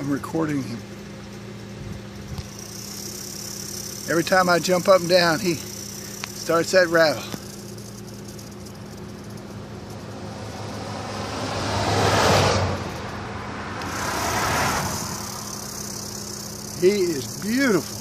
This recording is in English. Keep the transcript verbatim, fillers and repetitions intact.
I'm recording him. Every time I jump up and down, he starts that rattle. He is beautiful.